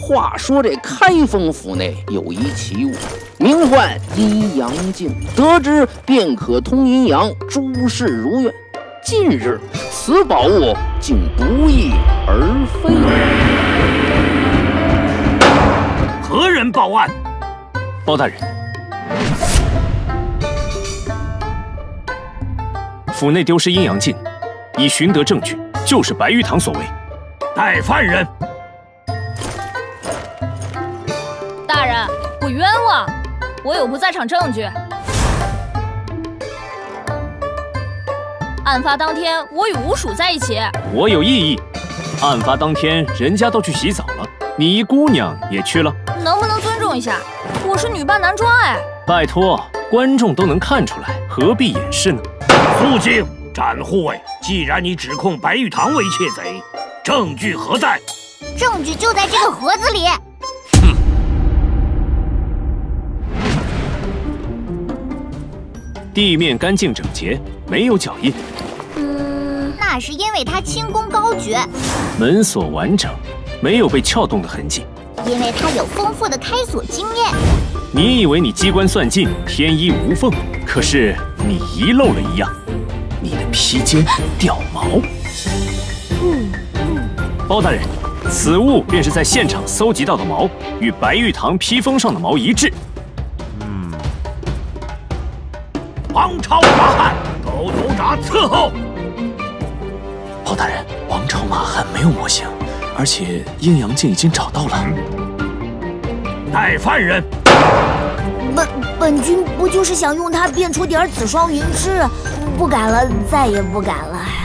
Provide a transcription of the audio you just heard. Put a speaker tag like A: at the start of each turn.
A: 话说这开封府内有一奇物，名唤阴阳镜，得之便可通阴阳，诸事如愿。近日此宝物竟不翼而飞。
B: 何人报案？
C: 包大人，府内丢失阴阳镜，已寻得证据，就是白玉堂所为。
B: 带犯人。
D: 大人，我冤枉，我有不在场证据。案发当天，我与吴蜀在一起。
C: 我有异议。案发当天，人家都去洗澡了，你一姑娘也去了？
D: 能不能尊重一下？我是女扮男装哎。
C: 拜托，观众都能看出来，何必掩饰呢？
B: 肃静，斩护卫！既然你指控白玉堂为窃贼，证据何在？
E: 证据就在这个盒子里。
C: 地面干净整洁，没有脚印。
E: 那是因为他轻功高绝。
C: 门锁完整，没有被撬动的痕迹。
E: 因为他有丰富的开锁经验。
C: 你以为你机关算尽，天衣无缝，可是你遗漏了一样，你的披肩掉毛。包大人，此物便是在现场搜集到的毛，与白玉堂披风上的毛一致。
B: 王朝马汉，狗头铡伺候。
F: 包大人，王朝马汉没有模型，而且阴阳镜已经找到了。
B: 带犯人。
G: 本君不就是想用它变出点紫霜云芝，不敢了，再也不敢了。